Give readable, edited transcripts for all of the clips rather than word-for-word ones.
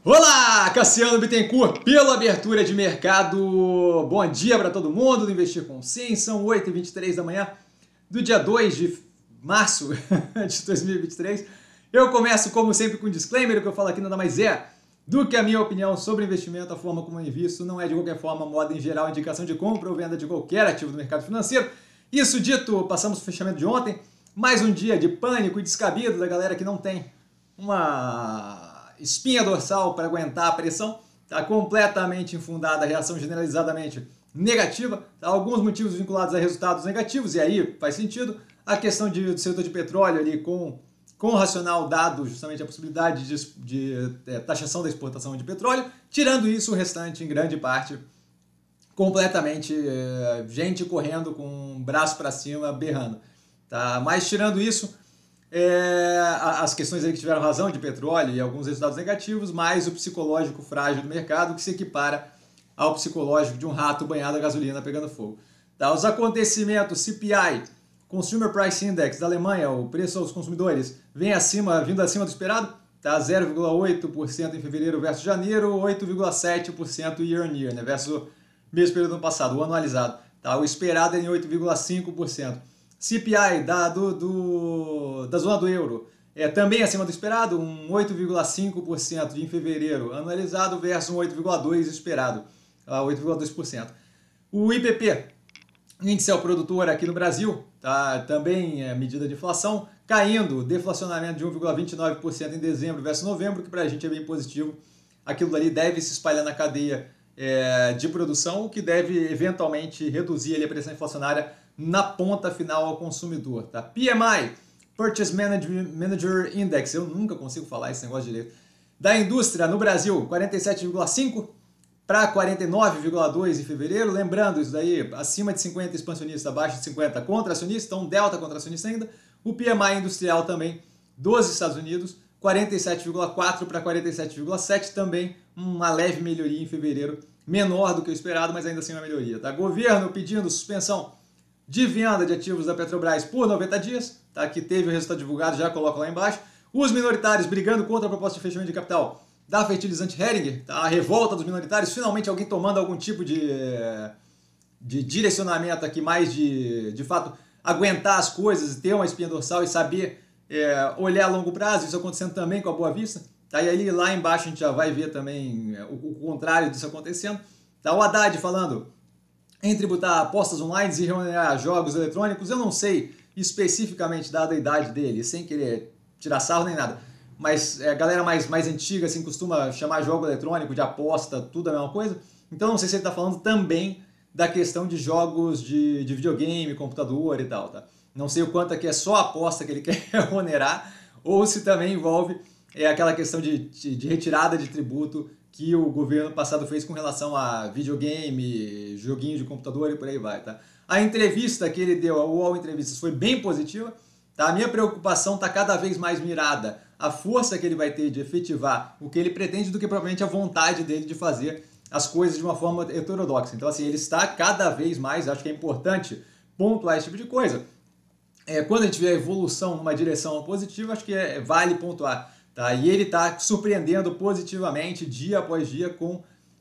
Olá, Cassiano Bittencourt, pela abertura de mercado. Bom dia para todo mundo do Investir com Sim. São 8h23 da manhã do dia 2 de março de 2023. Eu começo, como sempre, com um disclaimer. O que eu falo aqui nada mais é do que a minha opinião sobre investimento, a forma como eu invisto. Não é de qualquer forma, moda em geral, indicação de compra ou venda de qualquer ativo do mercado financeiro. Isso dito, passamos o fechamento de ontem. Mais um dia de pânico e descabido da galera que não tem uma espinha dorsal para aguentar a pressão, está completamente infundada a reação generalizadamente negativa, tá? Alguns motivos vinculados a resultados negativos, e aí faz sentido, a questão do setor de petróleo ali com o racional dado justamente a possibilidade de taxação da exportação de petróleo, tirando isso o restante em grande parte completamente gente correndo com o braço para cima, berrando. Tá? Mas tirando isso, as questões aí que tiveram razão de petróleo e alguns resultados negativos, mais o psicológico frágil do mercado que se equipara ao psicológico de um rato banhado a gasolina pegando fogo. Tá? Os acontecimentos CPI, Consumer Price Index da Alemanha, o preço aos consumidores, vindo acima do esperado, tá? 0,8% em fevereiro versus janeiro, 8,7% year on year, né? Versus o mesmo período do ano passado, o anualizado. Tá? O esperado é em 8,5%. CPI da zona do euro é também acima do esperado, um 8,5% em fevereiro anualizado versus um 8,2% esperado, 8,2%. O IPP, índice ao produtor aqui no Brasil, tá, também é medida de inflação, caindo, deflacionamento de 1,29% em dezembro versus novembro, que para a gente é bem positivo. Aquilo dali deve se espalhar na cadeia de produção, o que deve eventualmente reduzir ali a pressão inflacionária na ponta final ao consumidor. Tá? PMI, Purchase Manager Index, eu nunca consigo falar esse negócio direito, da indústria no Brasil, 47,5 para 49,2 em fevereiro, lembrando isso daí, acima de 50 expansionista, abaixo de 50 contracionista, então delta contracionista ainda. O PMI industrial também dos Estados Unidos, 47,4 para 47,7, também uma leve melhoria em fevereiro, menor do que o esperado, mas ainda assim uma melhoria. Tá? Governo pedindo suspensão de venda de ativos da Petrobras por 90 dias, tá? Que teve o resultado divulgado, já coloco lá embaixo. Os minoritários brigando contra a proposta de fechamento de capital da fertilizante Hering, tá? A revolta dos minoritários, finalmente alguém tomando algum tipo de direcionamento aqui, mais de fato, aguentar as coisas, ter uma espinha dorsal e saber olhar a longo prazo, isso acontecendo também com a Boa Vista. Tá? E aí lá embaixo a gente já vai ver também o contrário disso acontecendo. Tá? O Haddad falando em tributar apostas online e remunerar jogos eletrônicos. Eu não sei especificamente, dada a idade dele, sem querer tirar sarro nem nada, mas a galera mais antiga assim, costuma chamar jogo eletrônico de aposta, tudo a mesma coisa. Então não sei se ele está falando também da questão de jogos de videogame, computador e tal. Tá? Não sei o quanto aqui é só aposta que ele quer remunerar, ou se também envolve aquela questão de retirada de tributo que o governo passado fez com relação a videogame, joguinho de computador e por aí vai. Tá? A entrevista que ele deu, a UOL Entrevistas, foi bem positiva. Tá? A minha preocupação está cada vez mais mirada a força que ele vai ter de efetivar o que ele pretende do que propriamente a vontade dele de fazer as coisas de uma forma heterodoxa. Então, assim, ele está cada vez mais, acho que é importante pontuar esse tipo de coisa. Quando a gente vê a evolução numa direção positiva, acho que vale pontuar. Tá? E ele está surpreendendo positivamente, dia após dia, com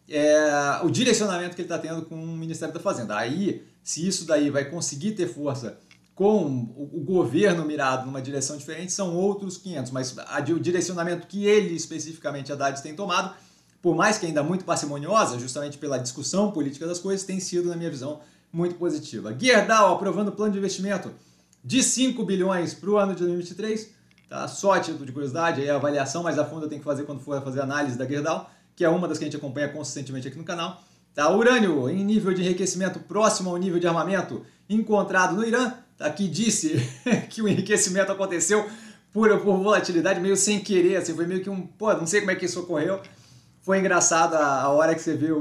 o direcionamento que ele está tendo com o Ministério da Fazenda. Aí, se isso daí vai conseguir ter força com o governo mirado numa direção diferente, são outros 500. Mas o direcionamento que ele, especificamente, Haddad, tem tomado, por mais que ainda muito parcimoniosa, justamente pela discussão política das coisas, tem sido, na minha visão, muito positiva. Gerdau aprovando o plano de investimento de 5 bilhões para o ano de 2023. Tá? Só a título de curiosidade, aí a avaliação mais a fundo eu tenho que fazer quando for fazer a análise da Gerdau, que é uma das que a gente acompanha consistentemente aqui no canal. Tá? Urânio em nível de enriquecimento próximo ao nível de armamento encontrado no Irã, tá? Que disse que o enriquecimento aconteceu por volatilidade, meio sem querer, assim, foi meio que não sei como é que isso ocorreu. Foi engraçado a hora que você viu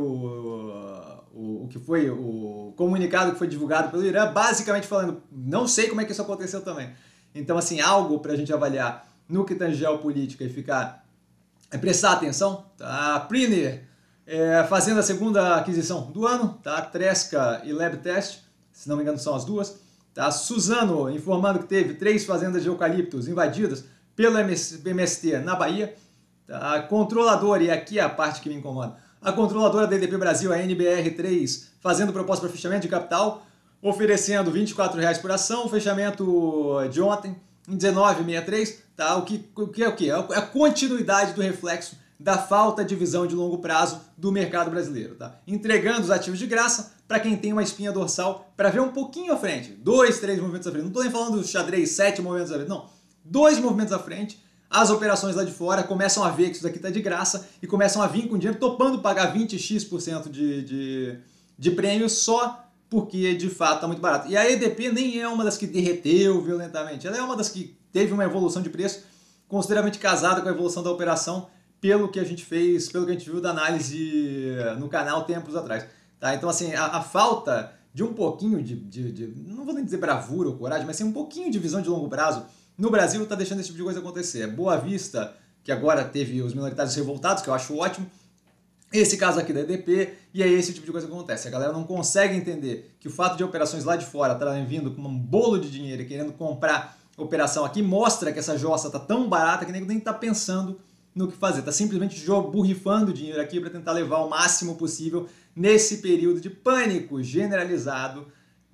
o que foi o comunicado que foi divulgado pelo Irã, basicamente falando, não sei como é que isso aconteceu também. Então, assim, algo para a gente avaliar no que tange geopolítica e prestar atenção. Tá? A Priner fazendo a segunda aquisição do ano, tá? Tresca e LabTest, se não me engano são as duas. Tá? Suzano informando que teve 3 fazendas de eucaliptos invadidas pelo MST na Bahia. A controladora, e aqui é a parte que me incomoda, a controladora da EDP Brasil, a NBR3, fazendo proposta para fechamento de capital, oferecendo R$ 24,00 por ação, o fechamento de ontem em 19,63, tá? O que é o quê? É a continuidade do reflexo da falta de visão de longo prazo do mercado brasileiro, tá? Entregando os ativos de graça para quem tem uma espinha dorsal para ver um pouquinho à frente, 2, 3 movimentos à frente. Não estou nem falando do xadrez, 7 movimentos à frente, não. 2 movimentos à frente, as operações lá de fora começam a ver que isso daqui está de graça e começam a vir com dinheiro, topando pagar 20x% de prêmio só porque de fato está muito barato. E a EDP nem é uma das que derreteu violentamente, ela é uma das que teve uma evolução de preço consideravelmente casada com a evolução da operação, pelo que a gente fez, pelo que a gente viu da análise no canal tempos atrás. Tá? Então, assim, a falta de um pouquinho não vou nem dizer bravura ou coragem, mas sim um pouquinho de visão de longo prazo no Brasil está deixando esse tipo de coisa acontecer. Boa Vista, que agora teve os minoritários revoltados, que eu acho ótimo, esse caso aqui da EDP, e é esse tipo de coisa que acontece. A galera não consegue entender que o fato de operações lá de fora estarem vindo com um bolo de dinheiro e querendo comprar operação aqui, mostra que essa jossa está tão barata que nem está pensando no que fazer. Está simplesmente borrifando dinheiro aqui para tentar levar o máximo possível nesse período de pânico generalizado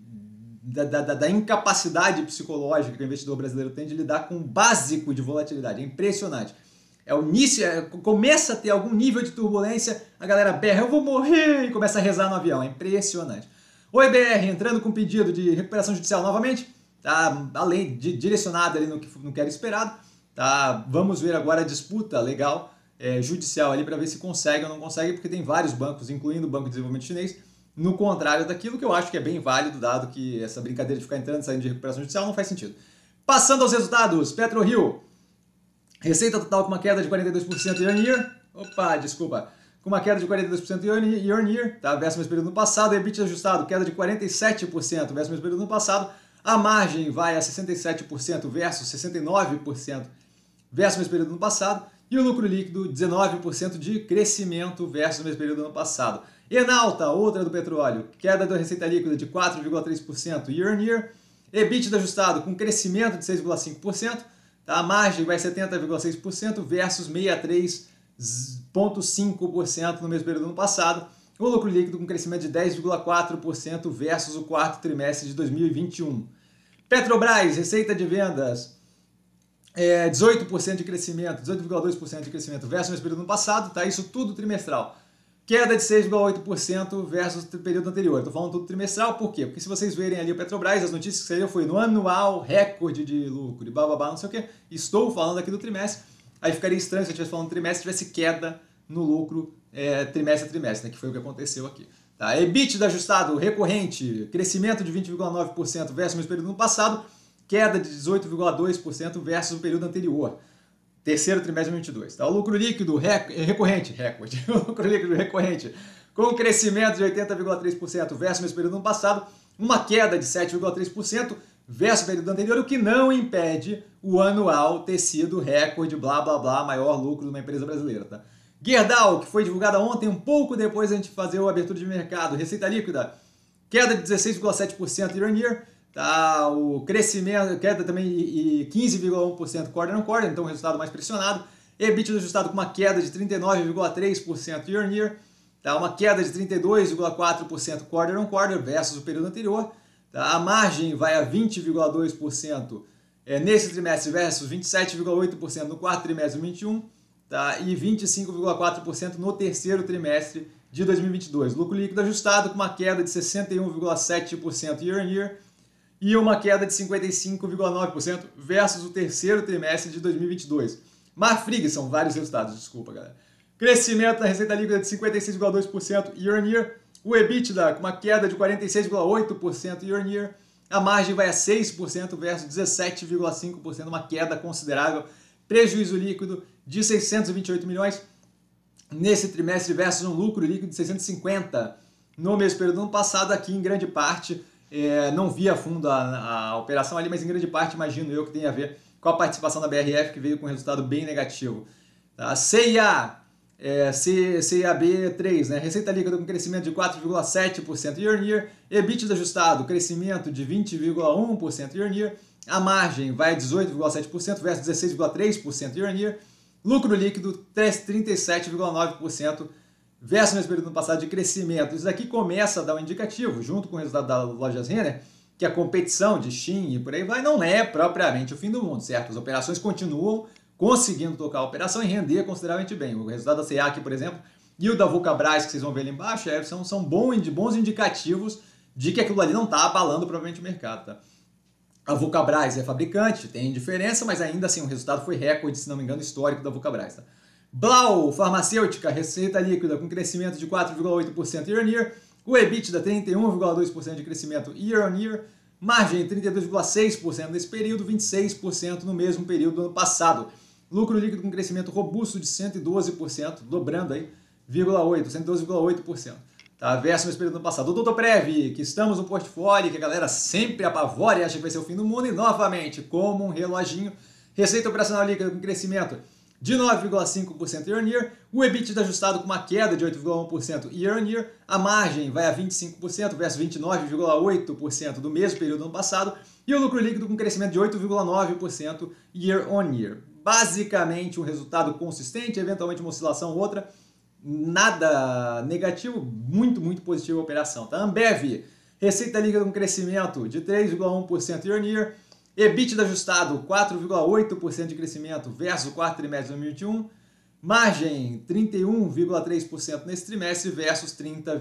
da incapacidade psicológica que o investidor brasileiro tem de lidar com o básico de volatilidade. É impressionante. É o início, começa a ter algum nível de turbulência, a galera berra, eu vou morrer, e começa a rezar no avião. É impressionante. O EBR entrando com pedido de recuperação judicial novamente, tá, além de direcionado ali no que era esperado. Tá, vamos ver agora a disputa legal judicial ali para ver se consegue ou não consegue, porque tem vários bancos, incluindo o Banco de Desenvolvimento Chinês, no contrário daquilo que eu acho que é bem válido, dado que essa brincadeira de ficar entrando e saindo de recuperação judicial não faz sentido. Passando aos resultados, PetroRio, receita total com uma queda de 42% year-on-year, com uma queda de 42% year-on-year, tá, versus o mesmo período no passado, EBITDA ajustado, queda de 47% versus o mesmo período no passado, a margem vai a 67% versus 69% versus o mesmo período no passado, e o lucro líquido 19% de crescimento versus o mesmo período no passado. Enalta, outra do petróleo, queda da receita líquida de 4,3% year-on-year, EBITDA ajustado com crescimento de 6,5%, tá? A margem vai 70,6% versus 63,5% no mesmo período no passado, o lucro líquido com crescimento de 10,4% versus o quarto trimestre de 2021. Petrobras, receita de vendas 18% de crescimento, 18,2% de crescimento versus o mesmo período no passado, tá? Isso tudo trimestral. Queda de 6,8% versus o período anterior. Estou falando tudo trimestral, por quê? Porque se vocês verem ali o Petrobras, as notícias que saíram foi no anual, recorde de lucro, e blá, não sei o quê. Estou falando aqui do trimestre, aí ficaria estranho se eu estivesse falando do trimestre, tivesse queda no lucro trimestre a trimestre, né? Que foi o que aconteceu aqui. Tá? EBITDA ajustado recorrente, crescimento de 20,9% versus o mesmo período no passado, queda de 18,2% versus o período anterior. Terceiro trimestre de 2022. Tá? O lucro líquido recorrente, o lucro líquido recorrente, com crescimento de 80,3% versus o mesmo período no passado, uma queda de 7,3% versus o período anterior, o que não impede o anual ter sido recorde, maior lucro de uma empresa brasileira. Tá? Gerdau, que foi divulgada ontem, um pouco depois da gente fazer a abertura de mercado, receita líquida, queda de 16,7% year-on-year, tá, o crescimento, queda também e 15,1% quarter on quarter, então o resultado mais pressionado. EBITDA ajustado com uma queda de 39,3% year-on-year, tá, uma queda de 32,4% quarter on quarter versus o período anterior. Tá, a margem vai a 20,2% nesse trimestre versus 27,8% no quarto trimestre de 2021, tá, e 25,4% no terceiro trimestre de 2022. Lucro líquido ajustado com uma queda de 61,7% year-on-year, e uma queda de 55,9% versus o terceiro trimestre de 2022. Marfrig, são vários resultados, desculpa, galera. Crescimento da receita líquida de 56,2% year-on-year, o EBITDA com uma queda de 46,8% year-on-year, a margem vai a 6% versus 17,5%, uma queda considerável, prejuízo líquido de 628 milhões nesse trimestre versus um lucro líquido de 650 no mesmo período do ano passado, aqui em grande parte. Não vi a fundo a operação ali, mas em grande parte imagino eu que tem a ver com a participação da BRF, que veio com um resultado bem negativo. Tá? CIA, CAB3, né? Receita líquida com crescimento de 4,7% year-on-year, EBITDA ajustado, crescimento de 20,1% year-on-year, a margem vai a 18,7% versus 16,3% year-on-year, Lucro líquido 37,9% versus o mesmo período no passado de crescimento. Isso daqui começa a dar um indicativo, junto com o resultado da Lojas Renner, que a competição de Shein e por aí vai não é propriamente o fim do mundo, certo? As operações continuam conseguindo tocar a operação e render consideravelmente bem. O resultado da C&A aqui, por exemplo, e o da Vulcabras, que vocês vão ver ali embaixo, são bons indicativos de que aquilo ali não está abalando provavelmente o mercado. Tá? A Vulcabras é fabricante, tem diferença, mas ainda assim o resultado foi recorde, se não me engano, histórico da Vulcabras. Tá? Blau, farmacêutica, receita líquida com crescimento de 4,8% year-on-year, o EBITDA 31,2% de crescimento year-on-year, margem 32,6% nesse período, 26% no mesmo período do ano passado. Lucro líquido com crescimento robusto de 112%, dobrando aí, 112,8%. Tá? Versus nesse período do ano passado. O Doutorprev, que estamos no portfólio, que a galera sempre apavora e acha que vai ser o fim do mundo, e novamente, como um reloginho, receita operacional líquida com crescimento de 9,5% year-on-year, o EBITDA ajustado com uma queda de 8,1% year-on-year, a margem vai a 25% versus 29,8% do mesmo período do ano passado, e o lucro líquido com crescimento de 8,9% year-on-year. Basicamente um resultado consistente, eventualmente uma oscilação ou outra, nada negativo, muito positivo a operação. Tá? Ambev, receita líquida com crescimento de 3,1% year-on-year, EBITDA ajustado 4,8% de crescimento versus o quarto trimestre de 2021, margem 31,3% nesse trimestre versus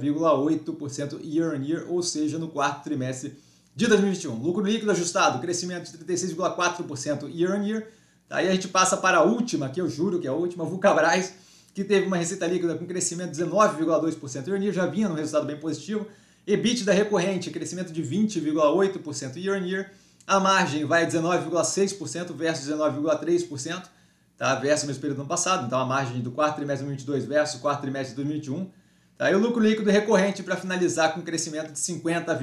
30,8% year-on-year, ou seja, no quarto trimestre de 2021. Lucro líquido ajustado, crescimento de 36,4% year-on-year. Aí a gente passa para a última, que eu juro que é a última, Vulcabras, que teve uma receita líquida com crescimento de 19,2% year-on-year, já vinha num resultado bem positivo. EBITDA recorrente, crescimento de 20,8% year-on-year. A margem vai a 19,6% versus 19,3%, tá? Versus o mesmo período do ano passado. Então a margem do quarto trimestre de 2022 versus o quarto trimestre de 2021. Tá? E o lucro líquido recorrente para finalizar com crescimento de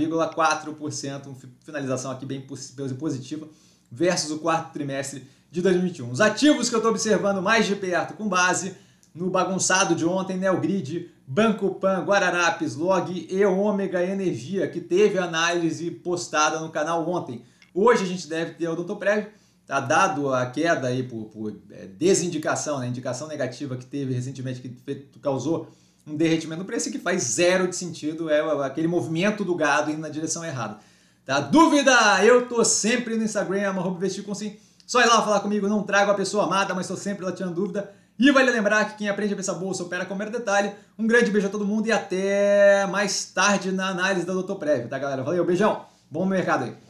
50,4%, finalização aqui bem positiva, versus o quarto trimestre de 2021. Os ativos que eu estou observando mais de perto com base no bagunçado de ontem, Neogrid, Banco Pan, Guararapes, Log e Ômega Energia, que teve análise postada no canal ontem. Hoje a gente deve ter o Doutorprev, tá? Dado a queda aí por desindicação, né? Indicação negativa que teve recentemente, que causou um derretimento no preço, que faz zero de sentido, é aquele movimento do gado indo na direção errada. Tá? Dúvida? Eu tô sempre no Instagram, @investircomsim. Só ir lá falar comigo, não trago a pessoa amada, mas estou sempre lá tirando dúvida. E vale lembrar que quem aprende a pensar bolsa opera com o mero detalhe. Um grande beijo a todo mundo e até mais tarde na análise da Doutorprev, tá galera? Valeu, beijão, bom mercado aí.